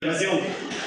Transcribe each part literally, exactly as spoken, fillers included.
Mas eu,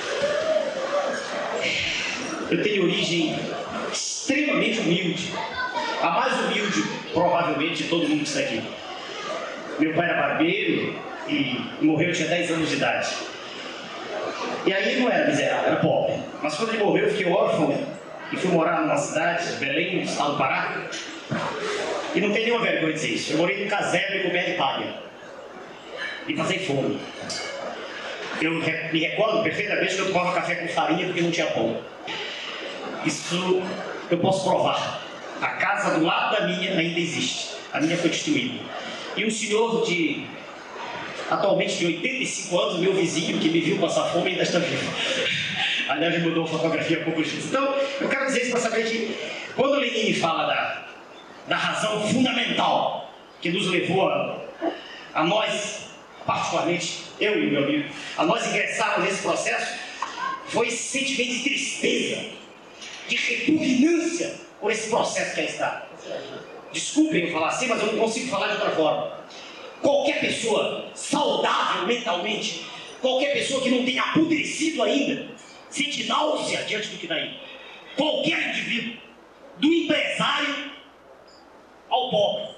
eu tenho origem extremamente humilde, a mais humilde, provavelmente, de todo mundo que está aqui. Meu pai era barbeiro e morreu, eu tinha dez anos de idade. E aí ele não era miserável, era pobre. Mas quando ele morreu, eu fiquei órfão e fui morar numa cidade, Belém, no estado do Pará. E não tem nenhuma vergonha de dizer isso. Eu morei num casebre com pé de palha. E passei fome. Eu me recordo perfeitamente que eu tomava café com farinha porque não tinha pão. Isso eu posso provar. A casa do lado da minha ainda existe. A minha foi destruída. E um senhor de, atualmente de oitenta e cinco anos, meu vizinho, que me viu passar fome, ainda está vivo. Aliás, ele mudou a fotografia há poucos dias. Então, eu quero dizer isso para saber que, quando Lenin fala da, da razão fundamental que nos levou a, a nós, particularmente, eu e meu amigo, a nós ingressarmos nesse processo, foi esse sentimento de tristeza, de repugnância por esse processo que aí está. Desculpem eu falar assim, mas eu não consigo falar de outra forma. Qualquer pessoa saudável mentalmente, qualquer pessoa que não tenha apodrecido ainda, sente náusea diante do que daí. Qualquer indivíduo, do empresário ao pobre,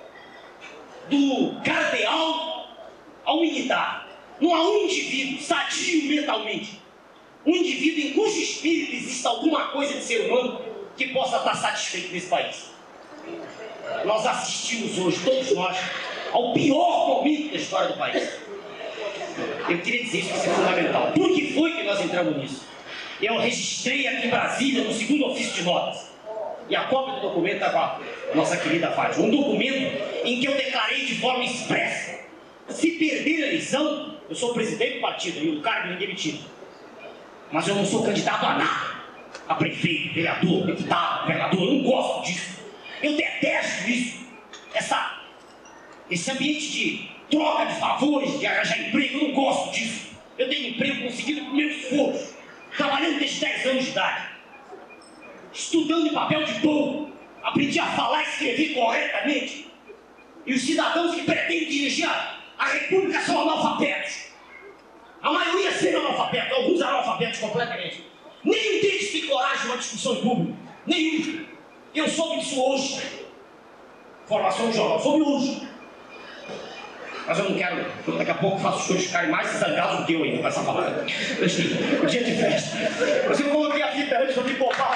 do cardeal ao militar. Não há um indivíduo sadio mentalmente, um indivíduo em cujo espírito exista alguma coisa de ser humano que possa estar satisfeito nesse país. Nós assistimos hoje, todos nós, ao pior momento da história do país. Eu queria dizer isso para ser fundamental. Por que foi que nós entramos nisso? Eu registrei aqui em Brasília, no segundo ofício de notas, e a cópia do documento está com a nossa querida Fátima. Um documento em que eu declarei de forma expressa: se perder a eleição, eu sou presidente do partido e o cargo ninguém me tira. Mas eu não sou candidato a nada. A prefeito, vereador, deputado, governador, eu não gosto disso. Eu detesto isso. Essa, esse ambiente de troca de favores, de arranjar emprego, eu não gosto disso. Eu tenho emprego conseguido com meu esforço, trabalhando desde dez anos de idade, estudando em papel de pão, aprendi a falar e escrever corretamente. E os cidadãos que pretendem dirigir a, a República são analfabetos. A maioria sendo analfabetos, alguns analfabetos completamente. Nenhum deles tem coragem de uma discussão em público. Nenhum. Eu soube disso hoje. Formação de jornal, soube hoje. Mas eu não quero, porque daqui a pouco faço os senhores ficarem mais zangados do que eu ainda com essa palavra. O dia de festa. Mas eu coloquei a fita antes para me poupar.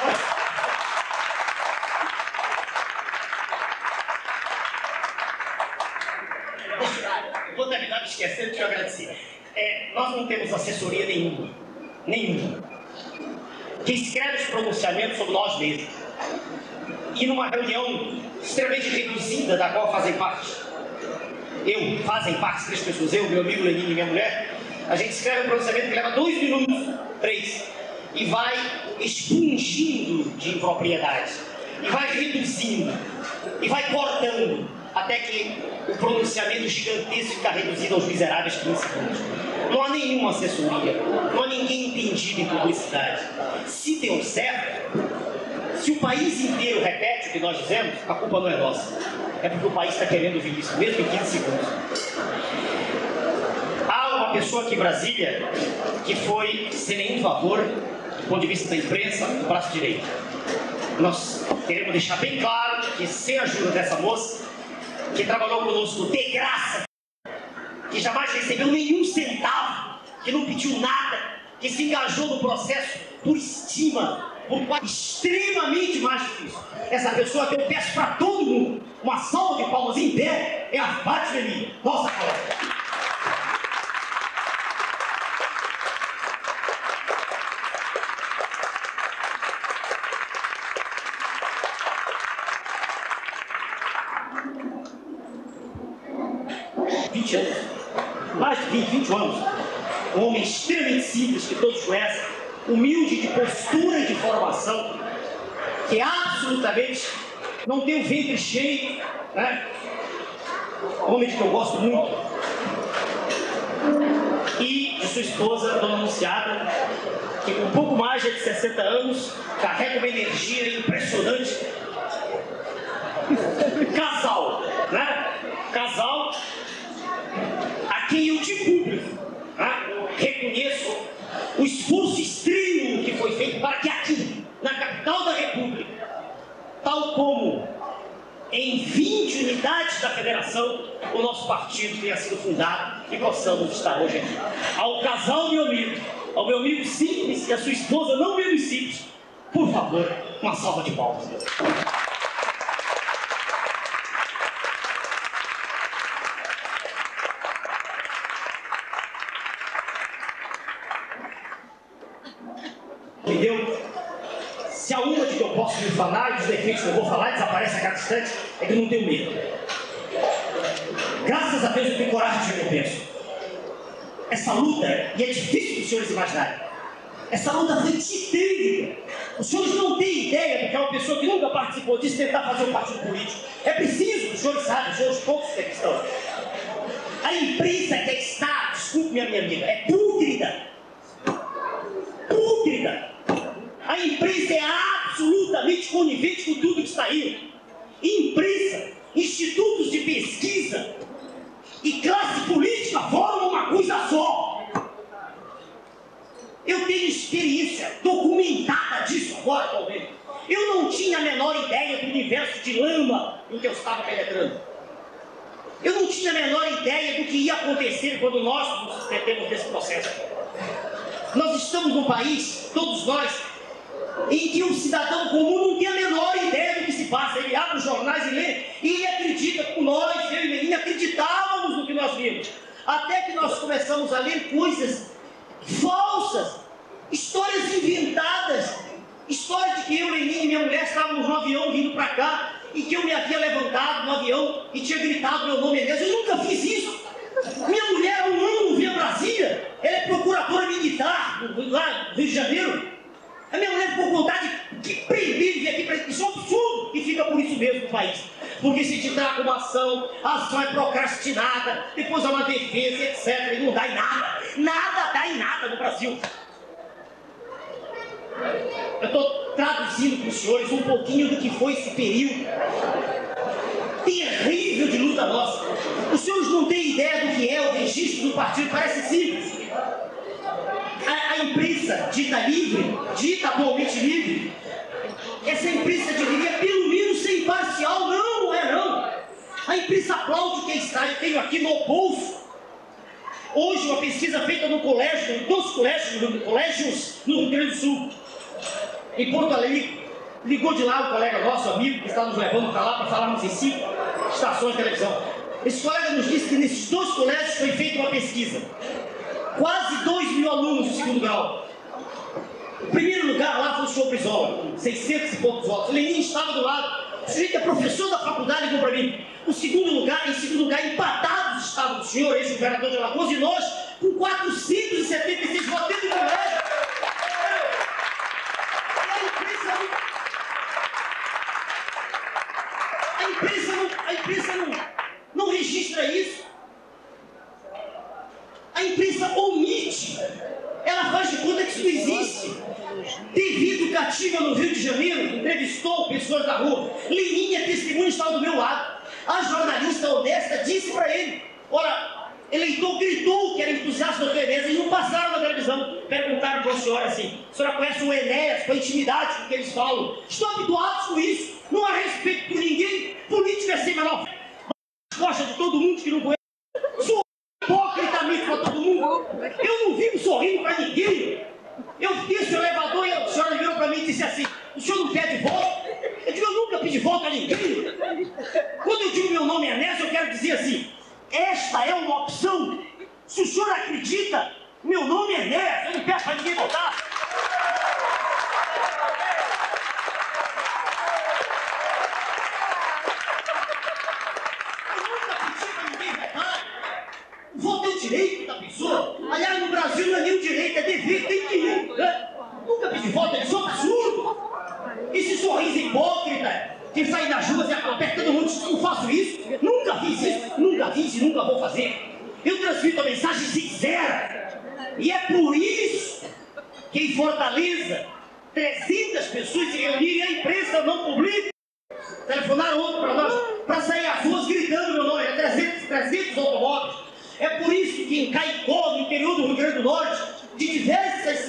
Vou terminar me esquecendo de te agradecer. É, nós não temos assessoria nenhuma. Nenhuma. Que escreve os pronunciamentos sobre nós mesmos. E numa reunião extremamente reduzida, da qual fazem parte, eu, fazem parte três pessoas, eu, meu amigo Lenin e minha mulher, a gente escreve um pronunciamento que leva dois minutos, três, e vai expungindo de impropriedades, e vai reduzindo, e vai cortando, até que o pronunciamento gigantesco fica reduzido aos miseráveis quinze segundos. Não há nenhuma assessoria, não há ninguém entendido em publicidade. Se deu certo, se o país inteiro repete o que nós dizemos, a culpa não é nossa. É porque o país está querendo ouvir isso, mesmo em quinze segundos. Há uma pessoa aqui em Brasília que foi, sem nenhum favor, do ponto de vista da imprensa, do braço direito. Nós queremos deixar bem claro que, sem a ajuda dessa moça, que trabalhou conosco de graça, que jamais recebeu nenhum centavo, que não pediu nada, que se engajou no processo por estima, por qual extremamente mais difícil. Essa pessoa que eu peço para todo mundo uma salva de palmas em pé é a Fátima Lenin, nossa colega. vinte anos, mais de vinte, vinte anos, um homem extremamente simples que todos conhecem, humilde de postura e de formação, que absolutamente não tem o ventre cheio, né? Homem que eu gosto muito. E de sua esposa, Dona Anunciada, que com um pouco mais de sessenta anos, carrega uma energia impressionante. Casal, né? Casal a quem eu de público, né, reconheço o esforço extremo que foi feito para que aqui, na capital da República, tal como em vinte unidades da federação, o nosso partido tenha sido fundado e possamos estar hoje aqui. Ao casal, meu amigo, ao meu amigo simples e a sua esposa não menos simples, por favor, uma salva de palmas. Entendeu? Se há uma de que eu posso me falar e dos defeitos que eu vou falar desaparece a cada instante, é que eu não tenho medo. Graças a Deus eu tenho coragem de recompensa. Essa luta, e é difícil para os senhores imaginarem, essa luta foi titânica. Os senhores não têm ideia do que é uma pessoa que nunca participou disso tentar fazer um partido político. É preciso, os senhores sabem, os senhores poucos que estão. A imprensa que está, desculpe-me a minha amiga, é pútrida. Pútrida. A imprensa é absolutamente conivente com tudo que está aí. Imprensa, institutos de pesquisa e classe política formam uma coisa só. Eu tenho experiência documentada disso agora, atualmente. Eu não tinha a menor ideia do universo de lama em que eu estava penetrando. Eu não tinha a menor ideia do que ia acontecer quando nós nos metemos nesse processo. Nós estamos num país, todos nós, em que o cidadão comum não tem a menor ideia do que se passa. Ele abre os jornais e lê, e ele acredita, como nós, eu e Lenin, acreditávamos no que nós vimos. Até que nós começamos a ler coisas falsas, histórias inventadas, história de que eu, Lenin e minha mulher estávamos no avião vindo para cá, e que eu me havia levantado no avião e tinha gritado meu nome Enéas. Eu nunca fiz isso. Minha mulher há um ano não via Brasília, ela é procuradora militar lá no Rio de Janeiro. A minha mulher ficou com vontade de prender e vir aqui para isso. Isso é um absurdo, e fica por isso mesmo no país. Porque se te dá uma ação, a ação é procrastinada, depois há uma defesa, etcétera. E não dá em nada. Nada dá em nada no Brasil. Eu estou traduzindo para os senhores um pouquinho do que foi esse período terrível de luta nossa. Os senhores não têm ideia do que é o registro do partido, parece simples. A, a imprensa dita livre, dita atualmente livre, essa imprensa deveria pelo menos ser imparcial. Não, não é não. A imprensa aplaude quem está. Eu tenho aqui no bolso hoje uma pesquisa feita no colégio, nos colégios, no, colégios no Rio Grande do Sul, em Porto Alegre. Ligou de lá um colega nosso, amigo, que está nos levando para lá para falarmos em cinco estações de televisão. Esse colega nos disse que nesses dois colégios foi feita uma pesquisa. Quase dois mil alunos do segundo grau. O primeiro lugar lá foi o senhor Brizola, seiscentos e poucos votos. O Lenin estava do lado. O sujeito é professor da faculdade, ligou para mim. O segundo lugar, em segundo lugar, empatados estavam o senhor, ex-governador de Alagoas, e nós com quatrocentos e setenta e seis votos dentro do colégio. A imprensa não, a imprensa não, não registra isso. A imprensa omite. Ela faz de conta que isso não existe. Teve educativa no Rio de Janeiro, entrevistou pessoas da rua. Lenin, a testemunha, estava do meu lado. A jornalista honesta disse para ele: ora, eleitor gritou que era entusiasta do Enéas. Eles não passaram na televisão. Perguntaram para a senhora assim: a senhora conhece o Enéas, com a intimidade com que eles falam? Estão habituados com isso. Não há respeito por ninguém. Política é sem menor. Gosta de todo mundo que não conhece. Sou hipocritamente para todo mundo. Eu não vivo sorrindo para ninguém. Eu desci o elevador e a senhora virou para mim e disse assim: o senhor não pede voto? Eu digo: eu nunca pedi voto a ninguém. Quando eu digo meu nome é Enéas, eu quero dizer assim: esta é uma opção. Se o senhor acredita, meu nome é Enéas, eu não peço para ninguém votar. Eu nunca pedi para ninguém votar. O voto é o direito da pessoa. Aliás, no Brasil não é nem o direito, é dever, tem que ir. Né? Nunca pedi voto, é só absurdo. Esse sorriso hipócrita que sai nas ruas e aperta todo mundo, não faço isso. Nunca fiz isso, nunca fiz e nunca vou fazer. Eu transmito a mensagem sincera. E é por isso que em Fortaleza trezentas pessoas se reuniram e a imprensa não publica. Telefonaram ontem para nós para sair às ruas gritando meu nome. É trezentos, trezentos automóveis. É por isso que em Caicó, no interior do Rio Grande do Norte, de diversas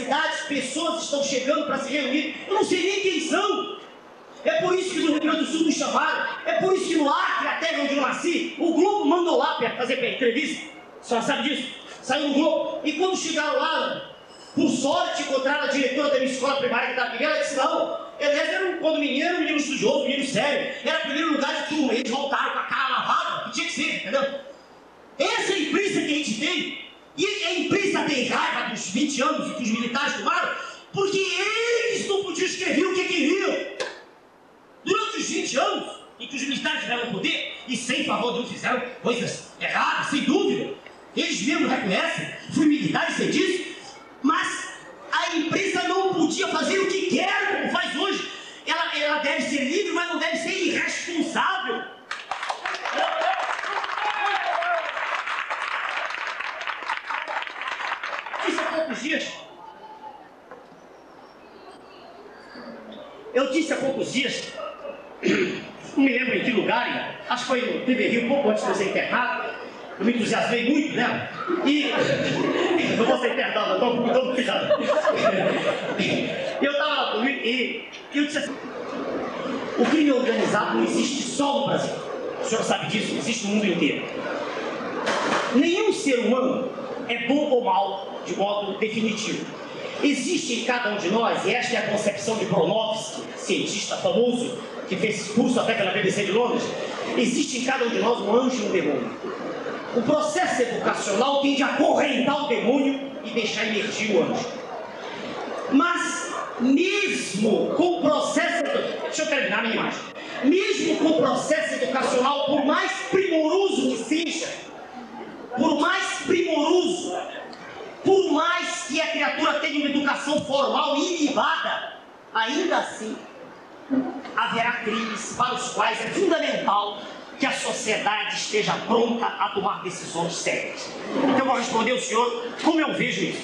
pessoas estão chegando para se reunir, eu não sei nem quem são. É por isso que no Rio Grande do Sul me chamaram, é por isso que no Acre, a terra onde eu nasci, o Globo mandou lá para fazer entrevista. A senhora sabe disso? Saiu no Globo. E quando chegaram lá, por sorte, encontraram a diretora da minha escola primária que estava pequena, ela disse, não, Elésio era um condomínio, era um menino estudioso, um menino sério, era o primeiro lugar de turma, eles voltaram com a cara lavada, que tinha que ser, entendeu? Essa é a imprensa que a gente tem, e a imprensa tem raiva dos vinte anos que os militares tomaram, porque eles não podiam escrever o que queriam. Durante os vinte anos em que os militares tiveram poder, e sem favor de um fizeram coisas erradas, sem dúvida, eles mesmos reconhecem, fui militar e sei disso, mas a imprensa não podia fazer o que quer, como faz hoje. Ela, ela deve ser livre, mas não deve ser irresponsável. Disse há poucos dias. Eu disse há poucos dias, não me lembro em que lugar, acho que foi no T V Rio, um pouco antes de eu ser internado. Eu me entusiasmei muito, né? E não vou ser internado, não, estou muito cuidado. Eu estava e eu disse assim, o crime organizado não existe só no Brasil. O senhor sabe disso, existe no mundo inteiro. Nenhum ser humano é bom ou mal de modo definitivo. Existe em cada um de nós, e esta é a concepção de Bronowski, cientista famoso, que fez curso até pela B B C de Londres, existe em cada um de nós um anjo e um demônio. O processo educacional tende a acorrentar o demônio e deixar emergir o anjo. Mas, mesmo com o processo... Deixa eu terminar a minha imagem. Mesmo com o processo educacional, por mais primoroso que seja, por mais primoroso, por mais que a criatura tenha uma educação formal ilibada, ainda assim, haverá crimes para os quais é fundamental que a sociedade esteja pronta a tomar decisões sérias. Então eu vou responder ao senhor como eu vejo isso.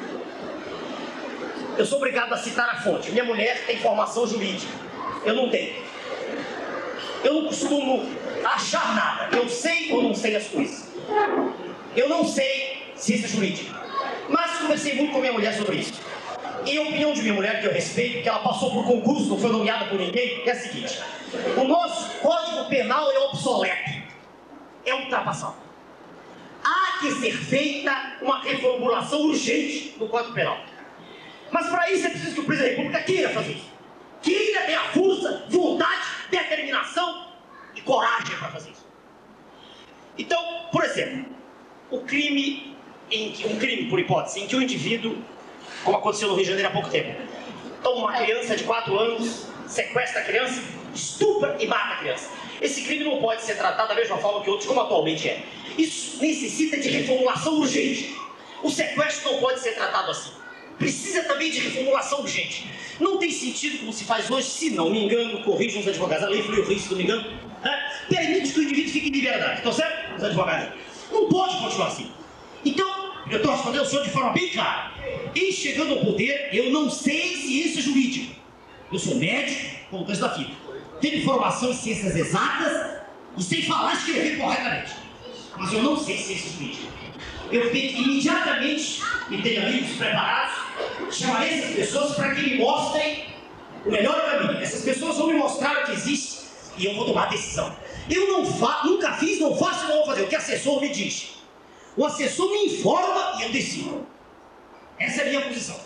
Eu sou obrigado a citar a fonte. Minha mulher tem formação jurídica. Eu não tenho. Eu não costumo achar nada. Eu sei ou não sei as coisas. Eu não sei ciência jurídica. Mas conversei muito com minha mulher sobre isso. E a opinião de minha mulher, que eu respeito, que ela passou por concurso, não foi nomeada por ninguém, é a seguinte. O nosso Código Penal é obsoleto. É ultrapassado. Há que ser feita uma reformulação urgente do Código Penal. Mas para isso é preciso que o presidente da República queira fazer isso. Queira ter a força, vontade, determinação e coragem para fazer isso. Então, por exemplo, o crime, em que, um crime por hipótese, em que o indivíduo, como aconteceu no Rio de Janeiro há pouco tempo, toma uma criança de quatro anos, sequestra a criança, estupra e mata a criança. Esse crime não pode ser tratado da mesma forma que outros, como atualmente é. Isso necessita de reformulação urgente. O sequestro não pode ser tratado assim. Precisa também de reformulação urgente. Não tem sentido como se faz hoje, se não me engano, corrijam os advogados, a lei fluiu isso, se não me engano, né? Permite que o indivíduo fique em liberdade. Estão certo? Os advogados. Não pode continuar assim. Então, eu estou respondendo ao senhor de forma bem clara. E chegando ao poder, eu não sei ciência jurídica. Eu sou médico, como o da fita. Tenho formação em ciências exatas e sei falar e escrever corretamente. Mas eu não sei ciência jurídica. Eu tenho que imediatamente, e tenho amigos preparados, chamar essas pessoas para que me mostrem o melhor caminho. Essas pessoas vão me mostrar o que existe e eu vou tomar a decisão. Eu não fa nunca fiz, não faço e não vou fazer. O que o assessor me diz. O assessor me informa e eu decido. Essa é a minha posição.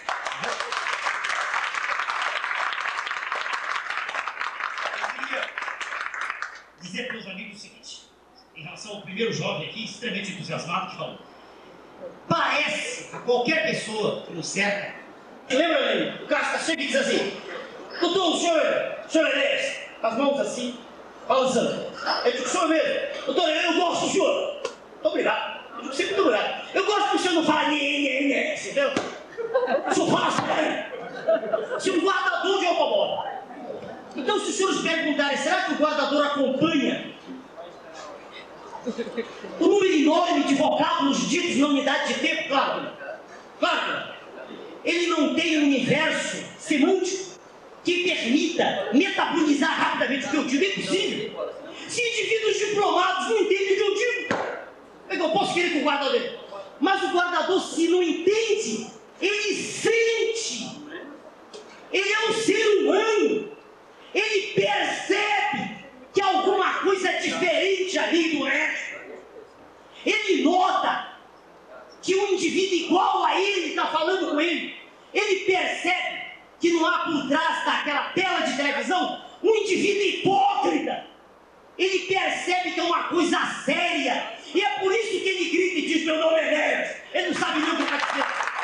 Eu queria dizer para os amigos o seguinte, em relação ao primeiro jovem aqui, extremamente entusiasmado, que falou. Parece a qualquer pessoa que nos cerca. Lembra, Lênin? O cara está cheio e diz assim, doutor, o senhor, o senhor Elésio, as mãos assim, balançando. Eu digo, o senhor mesmo, doutor, eu gosto do senhor. Muito obrigado. Eu digo, sempre muito obrigado. Eu gosto que o senhor não fala nhê, nhê, nhê, entendeu? O senhor fala assim, se um guardador de automóvel. Então, se os senhores perguntarem, será que o guardador acompanha o número enorme de vocábulos ditos na unidade de tempo? Claro que não. Claro que não. Ele não tem um universo semântico que permita metabolizar rapidamente o que eu digo. É impossível. Se indivíduos diplomados não entendem o que eu digo, eu posso querer com o guardador. Mas o guardador, se não entende, ele sente indivíduo hipócrita. Ele percebe que é uma coisa séria. E é por isso que ele grita e diz: meu nome é Enéas. Ele não sabe nem o que está dizendo.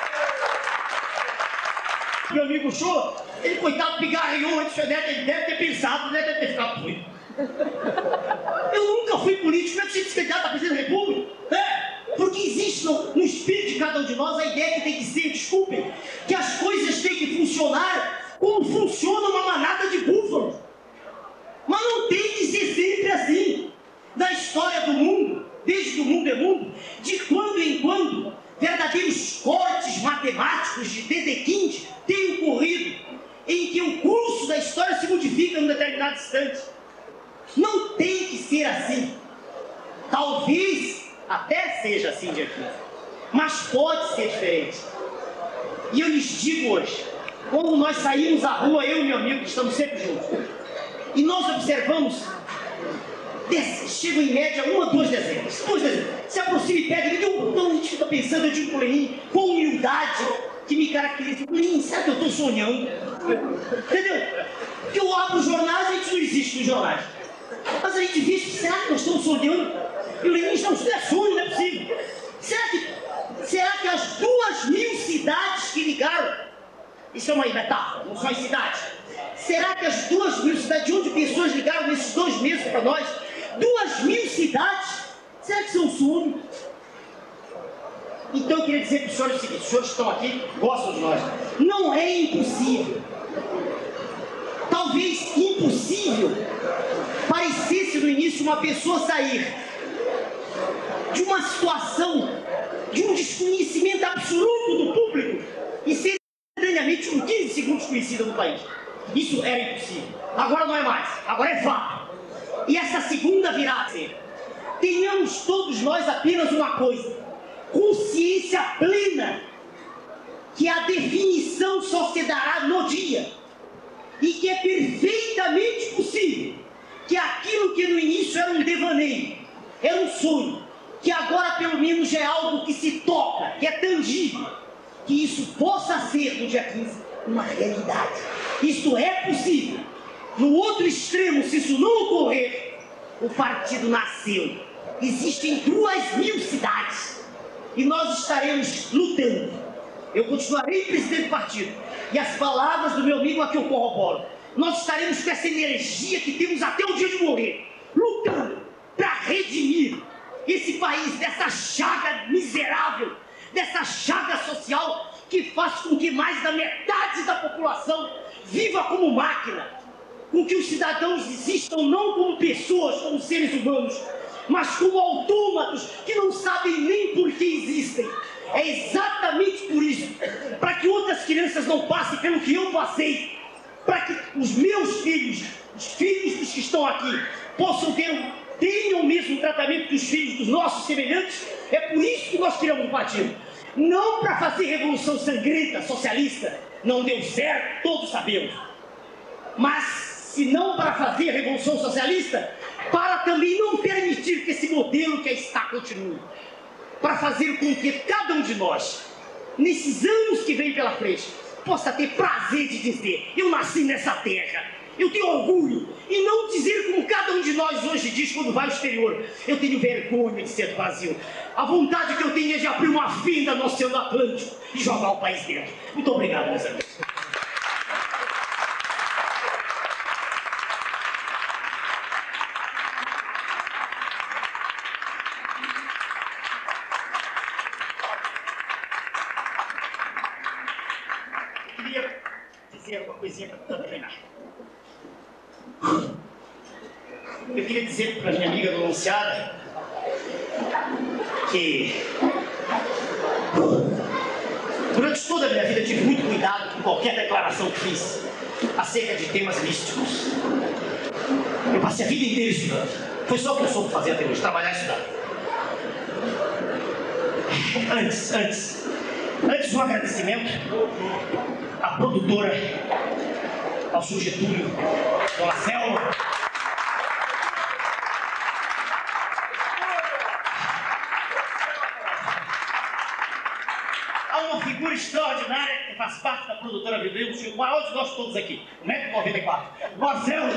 Meu amigo Show, ele, coitado, pigarreou antes, ele deve ter pensado, né? Deve ter ficado doido. Eu nunca fui político, como é que você diz que está presidente da República? É, porque existe no, no espírito de cada um de nós a ideia que tem que ser, desculpem, que as coisas têm que funcionar como funciona uma manada de búfalos. Mas não tem que ser sempre assim. Na história do mundo, desde que o mundo é mundo, de quando em quando, verdadeiros cortes matemáticos de Dedekind têm ocorrido, em que o curso da história se modifica em um determinado instante. Não tem que ser assim. Talvez até seja assim de aqui, mas pode ser diferente. E eu lhes digo hoje, quando nós saímos à rua, eu e meu amigo, que estamos sempre juntos, e nós observamos, chegam em média uma, duas dezenas, duas dezenas, se aproxima e pega, eu, então a gente fica pensando, eu digo para o Lenin, com humildade que me caracteriza, Lenin, será que eu estou sonhando? Entendeu? Porque eu abro os jornais, a gente não existe nos jornais, mas a gente vê, será que nós estamos sonhando? E o Lenin, isso é sonho, não é possível. Será que, será que as duas mil cidades que ligaram, isso é uma metáfora, não são as cidades, será que as duas mil cidades, de onde pessoas ligaram nesses dois meses para nós, duas mil cidades, será que são sonhos? Então eu queria dizer para os senhores o seguinte: os senhores que estão aqui gostam de nós, não é impossível. Talvez impossível parecesse no início uma pessoa sair de uma situação de um desconhecimento absoluto do público e ser instantaneamente com quinze segundos conhecida no país. Isso era impossível. Agora não é mais. Agora é fato. E essa segunda virada, tenhamos todos nós apenas uma coisa: consciência plena que a definição só se dará no dia e que é perfeitamente possível que aquilo que no início era um devaneio, era um sonho, que agora pelo menos é algo que se toca, que é tangível, que isso possa ser no dia quinze uma realidade. Isto é possível. No outro extremo, se isso não ocorrer, o partido nasceu. Existem duas mil cidades e nós estaremos lutando. Eu continuarei presidente do partido e as palavras do meu amigo aqui eu corroboro. Nós estaremos com essa energia que temos até o dia de morrer, lutando para redimir esse país dessa chaga miserável, dessa chaga social que faz com que mais da metade da população viva como máquina, com que os cidadãos existam não como pessoas, como seres humanos, mas como autômatos que não sabem nem por que existem. É exatamente por isso, para que outras crianças não passem pelo que eu passei, para que os meus filhos, os filhos dos que estão aqui, possam ter, tenham o mesmo tratamento que os filhos dos nossos semelhantes. É por isso que nós criamos um partido. Não para fazer revolução sangrenta, socialista, não deu certo, todos sabemos. Mas, se não para fazer revolução socialista, para também não permitir que esse modelo que está continue. Para fazer com que cada um de nós, nesses anos que vem pela frente, possa ter prazer de dizer: eu nasci nessa terra, eu tenho orgulho, e não dizer como cada um de nós hoje diz quando vai ao exterior: eu tenho vergonha de ser do Brasil. A vontade que eu tenho é de abrir uma fenda no Oceano Atlântico e jogar o país dentro. Muito obrigado, meus amigos. Uma coisinha para terminar. Eu queria dizer para minha amiga denunciada que durante toda a minha vida tive muito cuidado com qualquer declaração que fiz acerca de temas místicos. Eu passei a vida inteira estudando. Foi só o que eu soube fazer até hoje, trabalhar e estudar. Antes, antes, antes um agradecimento à produtora, ao seu Getúlio, Dona Selma, a uma figura figura extraordinária que faz parte da produtora Vidril, o maior de nós todos aqui, o metro e noventa e quatro, Marcelo.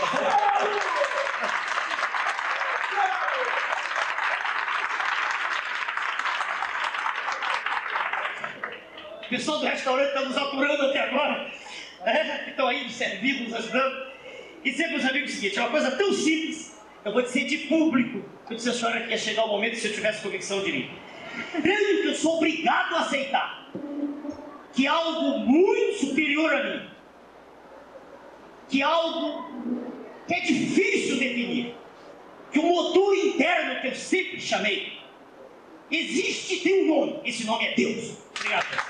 O pessoal do restaurante está nos apurando até agora, né? Que estão aí nos servindo, nos ajudando. E dizer para os amigos o seguinte, é uma coisa tão simples, eu vou dizer de público, eu disse a senhora que ia chegar o momento, se eu tivesse convicção, eu diria. Creio que eu sou obrigado a aceitar que algo muito superior a mim, que algo que é difícil definir, que o motor interno que eu sempre chamei, existe e tem um nome, esse nome é Deus. Obrigado.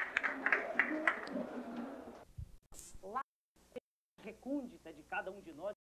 Recôndita de cada um de nós.